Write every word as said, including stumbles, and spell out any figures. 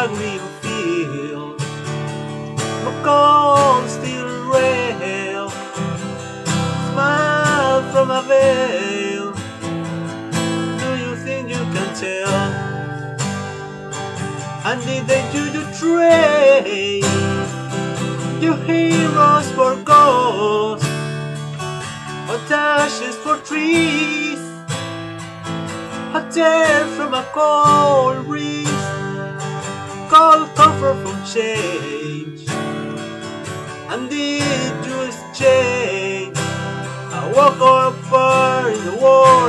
green field, a cold steel rail, smile from a veil. Do you think you can tell? And did they do you trade your heroes for ghosts, or ashes for trees, a tear from a cold breeze, cold comfort from change? And did you exchange a walk or a fire in the war?